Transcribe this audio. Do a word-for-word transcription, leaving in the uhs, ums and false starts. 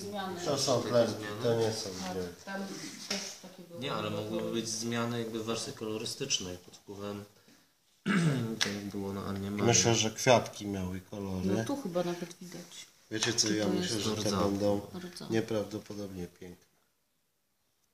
zmiany. To są plemki, to nie są Tak, zmiany. tam też takie było. Nie, ale mogłyby być zmiany jakby w wersji kolorystycznej pod wpływem tak jak było na Annie Marii. Myślę, że kwiatki miały No kolory. tu chyba nawet widać. Wiecie co, Czy ja to myślę, jest że te rdzawo? będą Rdzawo. nieprawdopodobnie piękne.